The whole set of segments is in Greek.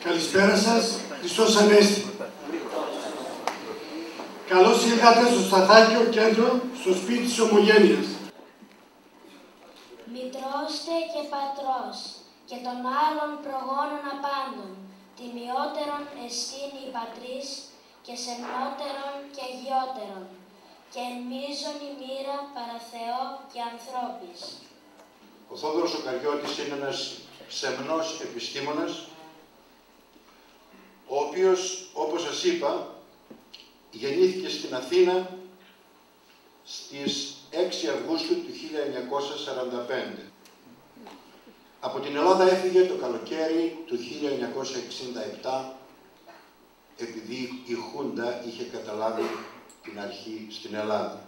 Καλησπέρα σας, Χριστός Ανέστη. Καλώς ήλθατε στο Σταθάκιο Κέντρο, στο σπίτι της Ομογένειας. Μητρώστε και πατρός, και των άλλων προγόνων απάντων, τιμιότερον εστίν η πατρίς, και σεμνότερον και αγιότερον, και εν μείζων η μοίρα παρά Θεό και ανθρώπης. Ο Θόδωρος ο Καριώτης είναι ένας σεμνός επιστήμονας, ο οποίος, όπως σας είπα, γεννήθηκε στην Αθήνα στις 6 Αυγούστου του 1945. Από την Ελλάδα έφυγε το καλοκαίρι του 1967, επειδή η Χούντα είχε καταλάβει την αρχή στην Ελλάδα.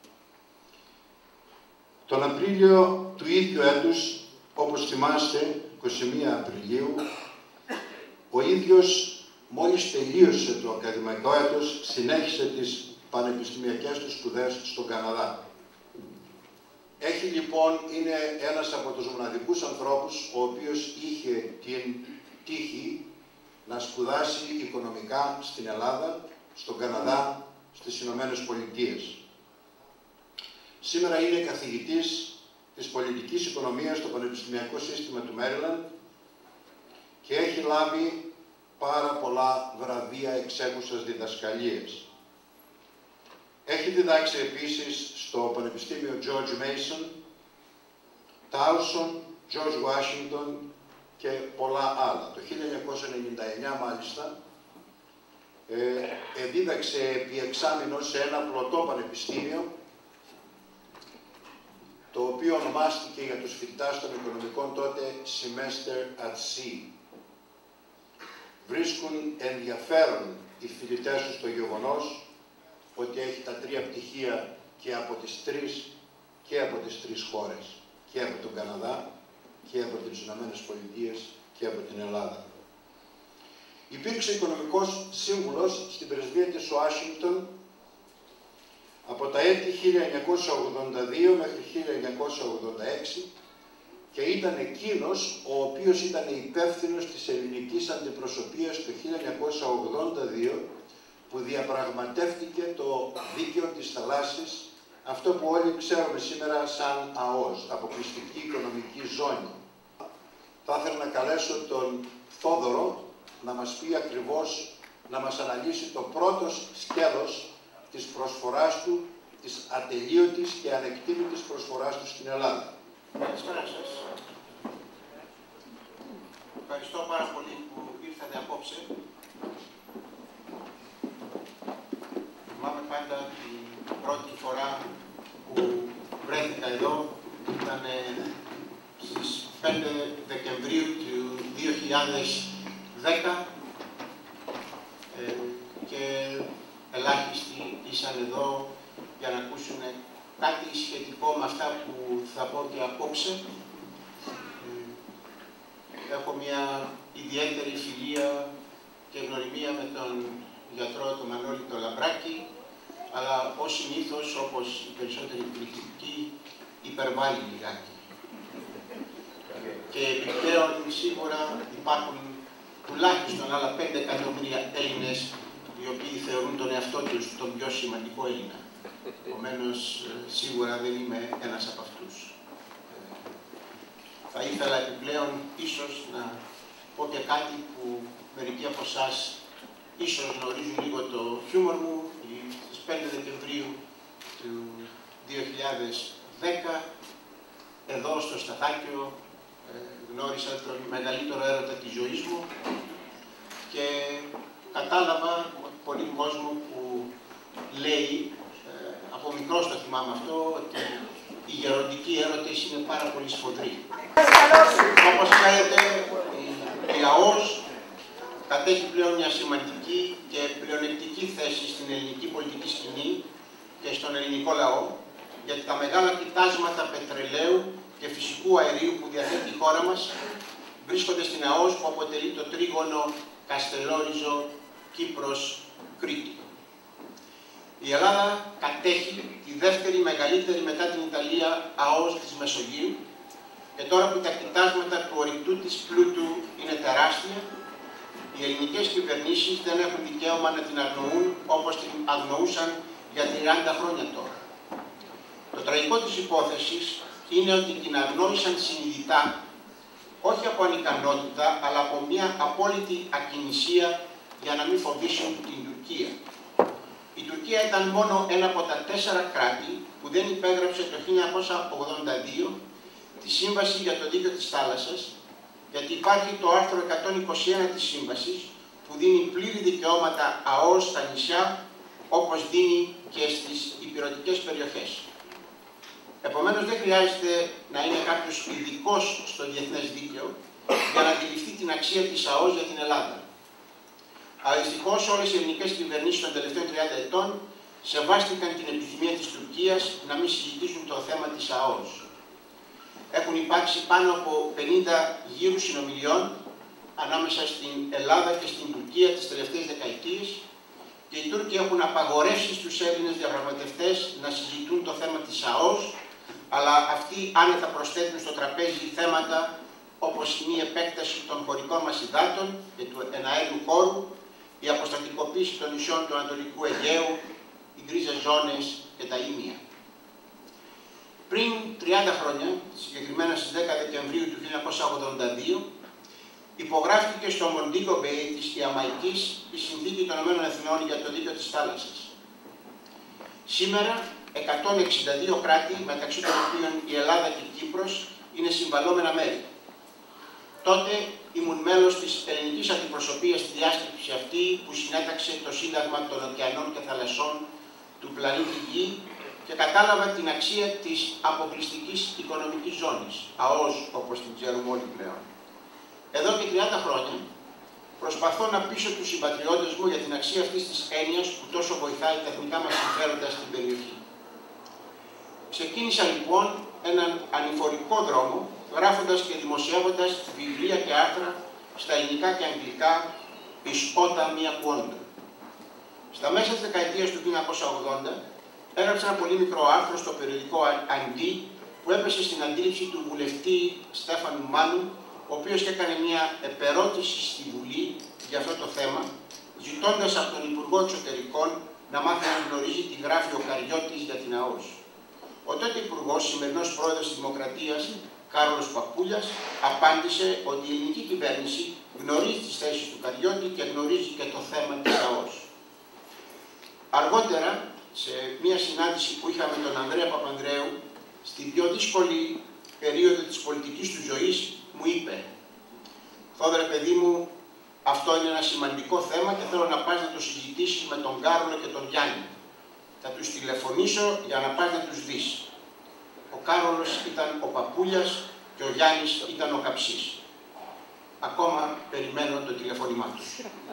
Τον Απρίλιο του ίδιου έτους, όπως θυμάστε, 21 Απριλίου, ο ίδιος μόλις τελείωσε το ακαδημαϊκό έτος, συνέχισε τις πανεπιστημιακές του σπουδές στον Καναδά. Έχει λοιπόν, είναι ένας από τους μοναδικούς ανθρώπους ο οποίος είχε την τύχη να σπουδάσει οικονομικά στην Ελλάδα, στον Καναδά, στις Ηνωμένες Πολιτείες. Σήμερα είναι καθηγητής της πολιτικής οικονομίας στο Πανεπιστημιακό Σύστημα του Μέριλαντ και έχει λάβει πάρα πολλά βραβεία εξέχουσας διδασκαλίας. Έχει διδάξει επίσης στο Πανεπιστήμιο George Mason, Towson, George Washington και πολλά άλλα. Το 1999 μάλιστα δίδαξε επί εξάμηνο σε ένα πλωτό πανεπιστήμιο, το οποίο ονομάστηκε για τους φοιτητάς των οικονομικών τότε Semester at Sea. Βρίσκουν ενδιαφέρον οι φοιτητές του στο γεγονός ότι έχει τα 3 πτυχία και από τις τρεις χώρες, και από τον Καναδά, και από τις Ηνωμένες Πολιτείες και από την Ελλάδα. Υπήρξε οικονομικός σύμβουλος στην πρεσβεία της Ουάσιγκτον από τα έτη 1982 μέχρι 1986 και ήταν εκείνος ο οποίος ήταν υπεύθυνος της ελληνικής αντιπροσωπείας το 1982 που διαπραγματεύτηκε το δίκαιο της θαλάσσης, αυτό που όλοι ξέρουμε σήμερα σαν ΑΟΣ, αποκλειστική οικονομική ζώνη. Θα ήθελα να καλέσω τον Θόδωρο να μας πει ακριβώς, να μας αναλύσει το πρώτο σκέλος της προσφοράς του, της ατελείωτης και ανεκτήμητης προσφοράς του στην Ελλάδα. Καλησπέρα σας. Ευχαριστώ πάρα πολύ που ήρθατε απόψε. Θυμάμαι πάντα την πρώτη φορά που βρέθηκα εδώ, ήταν στις 5 Δεκεμβρίου του 2010 και ελάχιστοι ήσαν εδώ για να ακούσουν κάτι σχετικό με αυτά που θα πω και απόψε. Έχω μια ιδιαίτερη φιλία και γνωριμία με τον γιατρό τον Μανώλη τον Λαμπράκη, αλλά ως συνήθως, όπως οι περισσότεροι κριτικοί, υπερβάλλει λιγάκι. Και επιπλέον σίγουρα υπάρχουν τουλάχιστον άλλα 5 εκατομμύρια Έλληνες οι οποίοι θεωρούν τον εαυτό τους τον πιο σημαντικό Έλληνα. Επομένως, σίγουρα δεν είμαι ένας από αυτούς. Θα ήθελα επιπλέον ίσως να πω και κάτι που μερικοί από εσάς ίσως γνωρίζουν λίγο το χιούμορ μου. Στις 5 Δεκεμβρίου του 2010, εδώ στο Σταθάκιο, γνώρισα τον μεγαλύτερο έρωτα της ζωής μου και κατάλαβα πολύ κόσμο που λέει, από μικρός το θυμάμαι αυτό, ότι οι γεροντικοί έρωτες είναι πάρα πολύ σφοδροί. Όπως ξέρετε, η ΑΟΣ κατέχει πλέον μια σημαντική και πλεονεκτική θέση στην ελληνική πολιτική σκηνή και στον ελληνικό λαό, γιατί τα μεγάλα κοιτάσματα πετρελαίου και φυσικού αερίου που διαθέτει η χώρα μας βρίσκονται στην ΑΟΣ, που αποτελεί το τρίγωνο Καστελόριζο, Κύπρος, Κρήτη. Η Ελλάδα κατέχει τη δεύτερη μεγαλύτερη μετά την Ιταλία ΑΟΣ της Μεσογείου και τώρα που τα κοιτάσματα του ορυκτού της πλούτου είναι τεράστια, Οι ελληνικές κυβερνήσεις δεν έχουν δικαίωμα να την αγνοούν όπως την αγνοούσαν για 30 χρόνια τώρα. Το τραγικό της υπόθεσης είναι ότι την αγνόησαν συνειδητά, όχι από ανικανότητα, αλλά από μια απόλυτη ακινησία για να μην φοβήσουν την Τουρκία. Η Τουρκία ήταν μόνο ένα από τα 4 κράτη που δεν υπέγραψε το 1982 τη Σύμβαση για το Δίκαιο της Θάλασσας, γιατί υπάρχει το άρθρο 121 της Σύμβασης που δίνει πλήρη δικαιώματα ΑΟΣ στα νησιά, όπως δίνει και στις ηπειρωτικές περιοχές. Επομένως, δεν χρειάζεται να είναι κάποιος ειδικός στο διεθνές δίκαιο για να αντιληφθεί την αξία της ΑΟΣ για την Ελλάδα. Αλλά δυστυχώς όλες οι ελληνικές κυβερνήσεις των τελευταίων 30 ετών σεβάστηκαν την επιθυμία της Τουρκίας να μην συζητήσουν το θέμα της ΑΟΣ. Έχουν υπάρξει πάνω από 50 γύρους συνομιλιών ανάμεσα στην Ελλάδα και στην Τουρκία τις τελευταίες δεκαετίες και οι Τούρκοι έχουν απαγορεύσει στους Έλληνες διαπραγματευτές να συζητούν το θέμα της ΑΟΣ, αλλά αυτοί άνετα προσθέτουν στο τραπέζι θέματα όπως είναι η επέκταση των χωρικών μας υδάτων και του εναέριου χώρου, η αποστατικοποίηση των νησιών του Ανατολικού Αιγαίου, οι γκρίζες ζώνες και τα ήμια. Πριν 30 χρόνια, συγκεκριμένα στις 10 Δεκεμβρίου του 1982, υπογράφηκε στο Μοντίγκο Μπέι της Ιαμαϊκής η Συνθήκη των Ηνωμένων Εθνών για το Δίκαιο της Θάλασσας. Σήμερα, 162 κράτη, μεταξύ των οποίων η Ελλάδα και η Κύπρος, είναι συμβαλόμενα μέρη. Τότε ήμουν μέλος της ελληνικής αντιπροσωπείας στη διάσκεψη αυτή που συνέταξε το Σύνταγμα των Ωκεανών και Θαλασσών του πλανήτη Γη και κατάλαβα την αξία της αποκλειστικής οικονομικής ζώνης, ΑΟΣ όπως την ξέρουμε όλοι πλέον. Εδώ και 30 χρόνια προσπαθώ να πείσω τους συμπατριώτες μου για την αξία αυτής της έννοιας που τόσο βοηθάει τα εθνικά μας συμφέροντα στην περιοχή. Ξεκίνησα λοιπόν έναν ανηφορικό δρόμο, γράφοντας και δημοσιεύοντας βιβλία και άρθρα στα ελληνικά και αγγλικά εις ότα μία κουόντο. Στα μέσα της δεκαετίας του 1980 έγραψα ένα πολύ μικρό άρθρο στο περιοδικό Αντί που έπεσε στην αντίληψη του βουλευτή Στέφανου Μάνου, ο οποίος έκανε μια επερώτηση στη Βουλή για αυτό το θέμα, ζητώντας από τον Υπουργό Εξωτερικών να μάθει να γνωρίζει τι γράφει ο Καριώτης για την ΑΟΣ. Ο τότε Υπουργός, σημερινός Πρόεδρος της Δημοκρατίας, Κάρολος Παπούλιας, απάντησε ότι η ελληνική κυβέρνηση γνωρίζει τις θέσεις του Καριώτη και γνωρίζει και το θέμα της ΑΟΣ. Αργότερα, σε μια συνάντηση που είχαμε τον Ανδρέα Παπανδρέου, στην πιο δύσκολη περίοδο της πολιτικής του ζωής, μου είπε «Θόδωρε παιδί μου, αυτό είναι ένα σημαντικό θέμα και θέλω να πας να το συζητήσεις με τον Κάρολο και τον Γιάννη. Θα τους τηλεφωνήσω για να πας να τους δεις». Ο Κάρολος ήταν ο Παπούλιας και ο Γιάννης ήταν ο Καψής. Ακόμα περιμένω το τηλεφώνημά τους.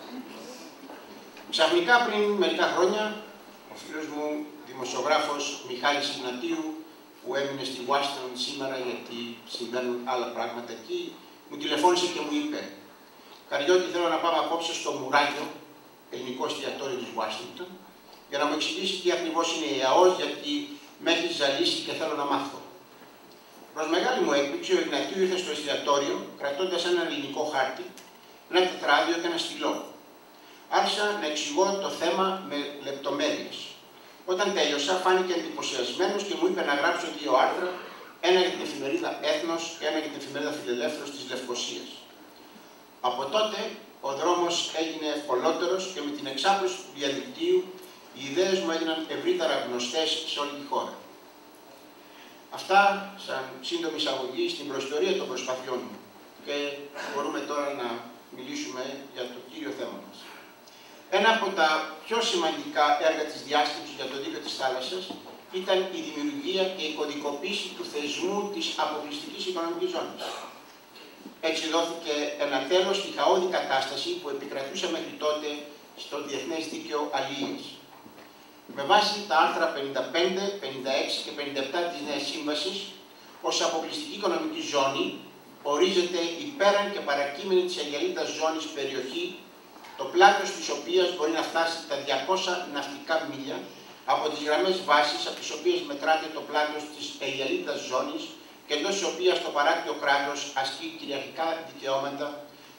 Ξαφνικά πριν μερικά χρόνια, ο φίλος μου δημοσιογράφος Μιχάλης Ιγνατίου, που έμεινε στη Ουάσιγκτον σήμερα γιατί συμβαίνουν άλλα πράγματα εκεί, μου τηλεφώνησε και μου είπε «Καριώτη, θέλω να πάμε απόψε στο Μουράγιο, ελληνικό εστιατόριο της Ουάσιγκτον, για να μου εξηγήσει τι ακριβώς είναι η ΑΟΣ, γιατί με έχει ζαλίσει και θέλω να μάθω». Προς μεγάλη μου έκπληξη, ο Ιγνατίου ήρθε στο εστιατόριο, κρατώντας ένα ελληνικό χάρτη, ένα τετράδιο και ένα στυλό. Άρχισα να εξηγώ το θέμα με λεπτομέρειες. Όταν τέλειωσα, φάνηκε εντυπωσιασμένος και μου είπε να γράψω 2 άρθρα, ένα για την εφημερίδα Έθνος και ένα για την εφημερίδα Φιλελεύθερος της Λευκωσίας. Από τότε, ο δρόμος έγινε ευκολότερος και με την εξάπλωση του διαδικτύου, οι ιδέες μου έγιναν ευρύτερα γνωστές σε όλη τη χώρα. Αυτά, σαν σύντομη εισαγωγή στην προϊστορία των προσπαθειών μου. Και μπορούμε τώρα να μιλήσουμε για το κύριο θέμα μας. Ένα από τα πιο σημαντικά έργα της διάσκεψης για το δίκαιο της θάλασσας ήταν η δημιουργία και η κωδικοποίηση του θεσμού της αποκλειστικής οικονομικής ζώνης. Έτσι δόθηκε ένα τέλος στη χαόδη κατάσταση που επικρατούσε μέχρι τότε στο διεθνές δίκαιο αλληλείας. Με βάση τα άρθρα 55, 56 και 57 της Νέας Σύμβασης, ως αποκλειστική οικονομική ζώνη ορίζεται η πέραν και παρακείμενη της Αιγελίτας ζώνης περιοχή, το πλάτος της οποίας μπορεί να φτάσει τα 200 ναυτικά μίλια από τις γραμμές βάσης από τις οποίες μετράται το πλάτος της Αιγελίτας ζώνης και εντός της οποίας το παράκτιο κράτος ασκεί κυριαρχικά δικαιώματα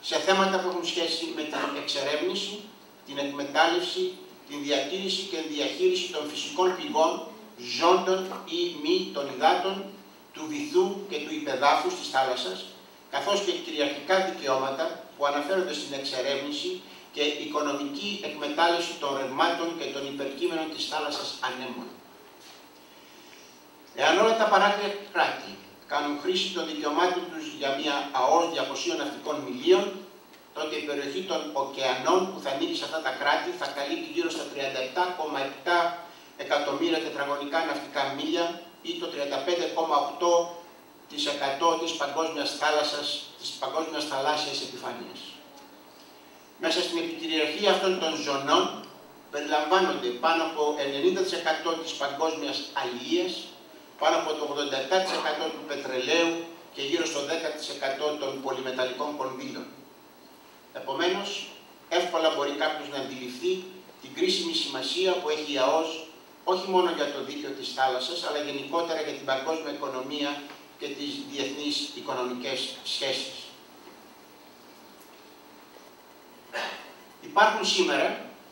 σε θέματα που έχουν σχέση με την εξερεύνηση, την εκμετάλλευση, την διατήρηση και διαχείριση των φυσικών πηγών, ζώντων ή μη των υδάτων, του βυθού και του υπεδάφους της θάλασσας, καθώς και κυριαρχικά δικαιώματα που αναφέρονται στην εξερεύνηση και οικονομική εκμετάλλευση των ρευμάτων και των υπερκείμενων της θάλασσας ανέμων. Εάν όλα τα παράκτια κράτη κάνουν χρήση των δικαιωμάτων τους για μια ΑΟΣ 200 ναυτικών μιλίων, τότε η περιοχή των ωκεανών που θα ανήκει σε αυτά τα κράτη θα καλύπτει γύρω στα 37,7 εκατομμύρια τετραγωνικά ναυτικά μίλια ή το 35,8% της παγκόσμιας θάλασσας, της παγκόσμιας θαλάσσιας επιφάνειας. Μέσα στην επικυριαρχία αυτών των ζωνών περιλαμβάνονται πάνω από 90% της παγκόσμιας αλληλείας, πάνω από το 87% του πετρελαίου και γύρω στο 10% των πολυμεταλλικών κονδύλων. Επομένως, εύκολα μπορεί κάποιος να αντιληφθεί την κρίσιμη σημασία που έχει η ΑΟΣ όχι μόνο για το δίκαιο της θάλασσας, αλλά γενικότερα για την παγκόσμια οικονομία και τις διεθνείς οικονομικές σχέσεις. Υπάρχουν σήμερα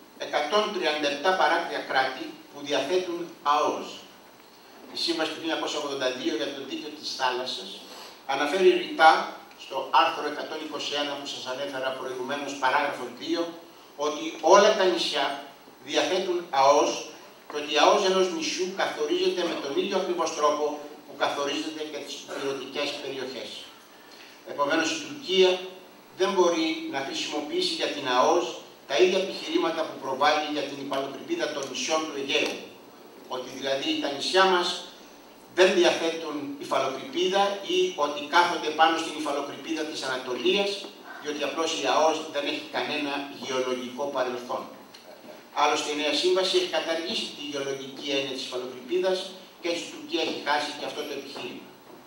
137 παράκτια κράτη που διαθέτουν ΑΟΣ. Η Σύμβαση του 1982 για το δίκαιο της θάλασσας αναφέρει ρητά στο άρθρο 121 που σας ανέφερα προηγουμένως, παράγραφο 2, ότι όλα τα νησιά διαθέτουν ΑΟΣ και ότι η ΑΟΣ ενός νησιού καθορίζεται με τον ίδιο ακριβώς τρόπο που καθορίζεται και τις υπηρετικές περιοχές. Επομένως, η Τουρκία δεν μπορεί να χρησιμοποιήσει για την ΑΟΣ τα ίδια επιχειρήματα που προβάλλει για την υφαλοκρηπίδα των νησιών του Αιγαίου. Ότι δηλαδή τα νησιά μας δεν διαθέτουν υφαλοκρηπίδα ή ότι κάθονται πάνω στην υφαλοκρηπίδα της Ανατολίας, διότι απλώς η ΑΟΣ δεν έχει κανένα γεωλογικό παρελθόν. Άλλωστε, η Νέα Σύμβαση έχει καταργήσει τη γεωλογική έννοια της υφαλοκρηπίδας και έτσι η Τουρκία έχει χάσει και αυτό το επιχείρημα.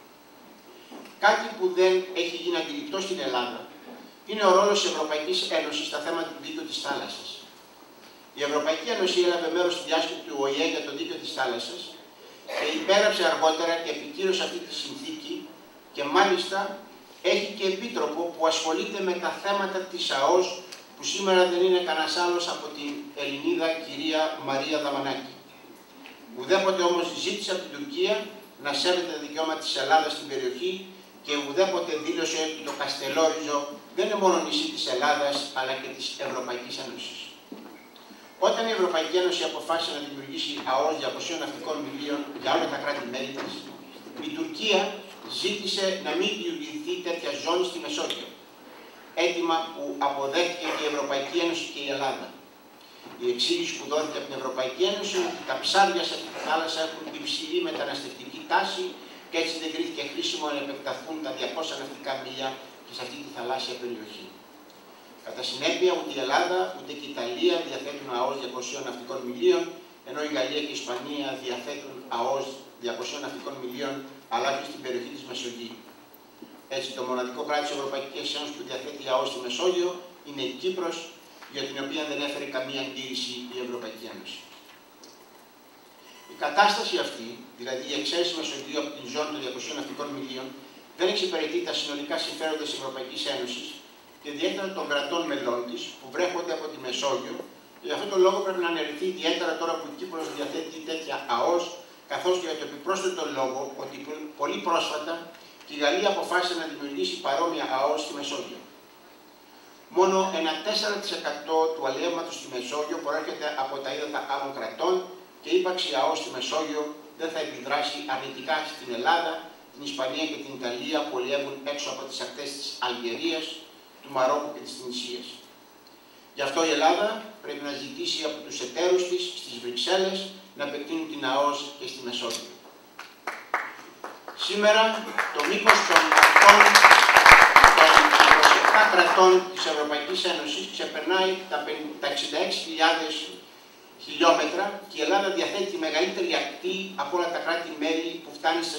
Κάτι που δεν έχει γίνει αντιληπτό στην Ελλάδα είναι ο ρόλος της Ευρωπαϊκής Ένωσης στα θέματα του δίκαιου της θάλασσας. Η Ευρωπαϊκή Ένωση έλαβε μέρος στη διάσκεψη του ΟΗΕ για το δίκαιο της θάλασσας και υπέγραψε αργότερα και επικύρωσε αυτή τη συνθήκη και μάλιστα έχει και επίτροπο που ασχολείται με τα θέματα της ΑΟΣ, που σήμερα δεν είναι κανένας άλλος από την Ελληνίδα κυρία Μαρία Δαμανάκη. Ουδέποτε όμως ζήτησε από την Τουρκία να σέβεται τα δικαιώματα της Ελλάδας στην περιοχή και ουδέποτε δήλωσε ότι το Καστελόριζο δεν είναι μόνο νησί της Ελλάδας αλλά και της Ευρωπαϊκής Ένωσης. Όταν η Ευρωπαϊκή Ένωση αποφάσισε να δημιουργήσει ΑΟΣ 200 ναυτικών μιλίων για όλα τα κράτη-μέλη της, η Τουρκία ζήτησε να μην δημιουργηθεί τέτοια ζώνη στη Μεσόγειο. Αίτημα που αποδέχτηκε και η Ευρωπαϊκή Ένωση και η Ελλάδα. Η εξήγηση που δόθηκε από την Ευρωπαϊκή Ένωση είναι ότι τα ψάρια σε αυτή τη θάλασσα έχουν υψηλή μεταναστευτική τάση και έτσι δεν κρίθηκε χρήσιμο να επεκταθούν τα 200 ναυτικά μίλια και σε αυτή τη θαλάσσια περιοχή. Κατά συνέπεια, ούτε η Ελλάδα ούτε και η Ιταλία διαθέτουν ΑΟΣ 200 ναυτικών μιλίων, ενώ η Γαλλία και η Ισπανία διαθέτουν ΑΟΣ 200 ναυτικών μιλίων, αλλά και στην περιοχή της Μεσογείου. Έτσι, το μοναδικό κράτος της Ευρωπαϊκής Ένωσης που διαθέτει ΑΟΣ στη Μεσόγειο είναι η Κύπρος, για την οποία δεν έφερε καμία αντίρρηση η Ευρωπαϊκή Ένωση. Η κατάσταση αυτή, δηλαδή η εξαίρεση Μεσογείου από την ζώνη των 200 ναυτικών μιλίων, δεν εξυπηρετεί τα συνολικά συμφέροντα της Ευρωπαϊκής Ένωσης και ιδιαίτερα των κρατών μελών της που βρέχονται από τη Μεσόγειο, και γι' αυτόν τον λόγο πρέπει να αναιρεθεί ιδιαίτερα τώρα που η Κύπρος διαθέτει τέτοια ΑΟΣ, καθώς και για το επιπρόσθετο λόγο ότι πολύ πρόσφατα και η Γαλλία αποφάσισε να δημιουργήσει παρόμοια ΑΟΣ στη Μεσόγειο. Μόνο ένα 4% του αλλιεύματος στη Μεσόγειο προέρχεται από τα ύδατα άλλων κρατών και η ύπαρξη ΑΟΣ στη Μεσόγειο δεν θα επιδράσει αρνητικά στην Ελλάδα, την Ισπανία και την Ιταλία που αλλιεύουν έξω από τις ακτές της Αλγερίας, του Μαρόκου και της Τινησίας. Γι' αυτό η Ελλάδα πρέπει να ζητήσει από τους εταίρους της στις Βρυξέλλες να επεκτείνουν την ΑΟΣ και στη Μεσόγειο. Σήμερα το μήκος των ακτών των 27 κρατών της Ευρωπαϊκής Ένωσης ξεπερνάει τα 66.000 χιλιόμετρα και η Ελλάδα διαθέτει τη μεγαλύτερη ακτή από όλα τα κράτη-μέλη που φτάνει στις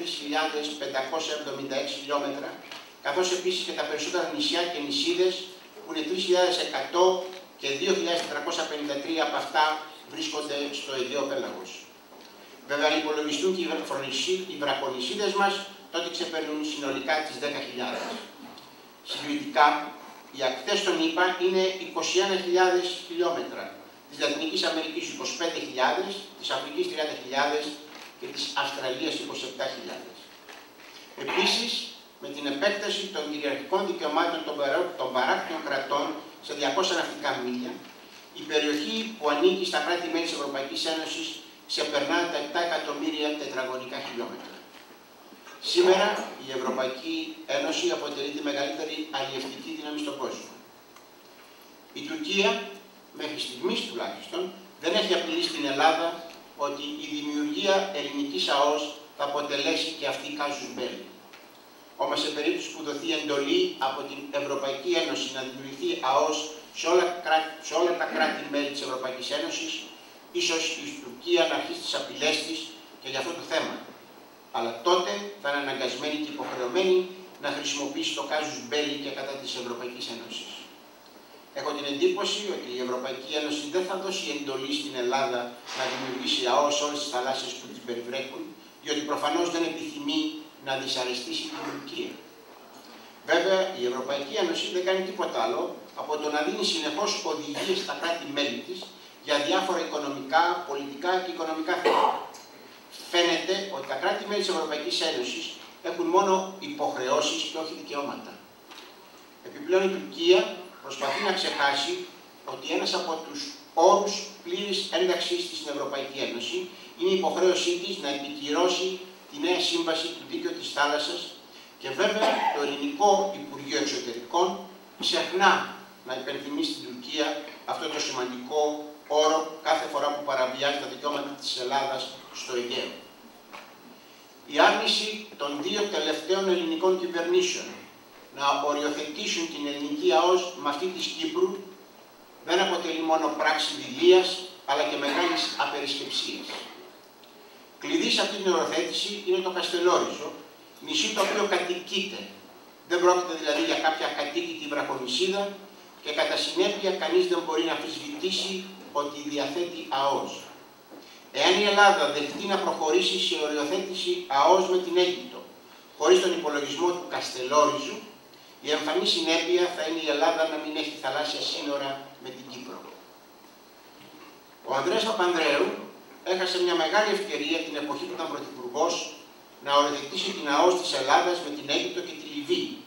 13.576 χιλιόμετρα, καθώς επίσης και τα περισσότερα νησιά και νησίδες που είναι 3.100 και 2.453 από αυτά βρίσκονται στο Αιγαίο Πέλαγος. Βέβαια, αν υπολογιστούν και οι βραχονησίδες μας, τότε ξεπερνούν συνολικά τις 10.000. Συγκριτικά, Οι ακτές των ΗΠΑ είναι 21.000 χιλιόμετρα, της Λατινικής Αμερικής 25.000, της Αφρικής 30.000 και της Αυστραλίας 27.000. Επίσης, με την επέκταση των κυριαρχικών δικαιωμάτων των παράκτιων κρατών σε 200 ναυτικά μίλια, η περιοχή που ανήκει στα κράτη-μέλη της Ευρωπαϊκής Ένωσης ξεπερνά τα 7 εκατομμύρια τετραγωνικά χιλιόμετρα. Σήμερα η Ευρωπαϊκή Ένωση αποτελεί τη μεγαλύτερη αλλιευτική δύναμη στον κόσμο. Η Τουρκία, μέχρι στιγμής τουλάχιστον, δεν έχει απειλήσει στην Ελλάδα ότι η δημιουργία ελληνικής ΑΟΣ θα αποτελέσει και αυτή casus belli. Όμως σε περίπτωση που δοθεί εντολή από την Ευρωπαϊκή Ένωση να δημιουργηθεί ΑΟΣ σε όλα τα κράτη-μέλη της Ευρωπαϊκής Ένωσης, ίσως η Τουρκία να αρχίσει τις απειλές της και για αυτό το θέμα. Αλλά τότε θα είναι αναγκασμένη και υποχρεωμένη να χρησιμοποιήσει το casus belli και κατά της Ευρωπαϊκής Ένωσης. Έχω την εντύπωση ότι η Ευρωπαϊκή Ένωση δεν θα δώσει εντολή στην Ελλάδα να δημιουργήσει ΑΟΣ σε όλες τις θαλάσσιες που τις περιβρέχουν, διότι προφανώς δεν επιθυμεί να δυσαρεστήσει την Τουρκία. Βέβαια, η Ευρωπαϊκή Ένωση δεν κάνει τίποτα άλλο από το να δίνει συνεχώς οδηγίες στα κράτη-μέλη της για διάφορα οικονομικά, πολιτικά και οικονομικά θέματα. Φαίνεται ότι τα κράτη-μέλη της Ευρωπαϊκής Ένωσης έχουν μόνο υποχρεώσεις και όχι δικαιώματα. Επιπλέον, η Τουρκία προσπαθεί να ξεχάσει ότι ένας από τους όρους πλήρης ένταξής της στην Ευρωπαϊκή Ένωση είναι η υποχρέωσή της να επικυρώσει τη νέα σύμβαση του Δίκαιου της Θάλασσας και βέβαια το ελληνικό Υπουργείο Εξωτερικών ξεχνά να υπενθυμίσει στην Τουρκία αυτό το σημαντικό όρο κάθε φορά που παραβιάζει τα δικαιώματα της Ελλάδας στο Αιγαίο. Η άρνηση των δύο τελευταίων ελληνικών κυβερνήσεων να οριοθετήσουν την ελληνική ΑΟΣ με αυτή της Κύπρου δεν αποτελεί μόνο πράξη δειλίας, αλλά και μεγάλης απερισκεψίας. Κλειδί σε αυτή την οριοθέτηση είναι το Καστελόριζο, νησί το οποίο κατοικείται. Δεν πρόκειται δηλαδή για κάποια κατοίκητη βραχονησίδα και κατά συνέπεια κανείς δεν μπορεί να αμφισβητήσει ότι διαθέτει ΑΟΣ. Εάν η Ελλάδα δεχτεί να προχωρήσει σε οριοθέτηση ΑΟΣ με την Αίγυπτο, χωρίς τον υπολογισμό του Καστελόριζου, η εμφανή συνέπεια θα είναι η Ελλάδα να μην έχει θαλάσσια σύνορα με την Κύπρο. Ο Ανδρέας Παπανδρέου έχασε μια μεγάλη ευκαιρία την εποχή που ήταν πρωθυπουργός να οριοθετήσει την ΑΟΣ της Ελλάδας με την Αίγυπτο και τη Λιβύη.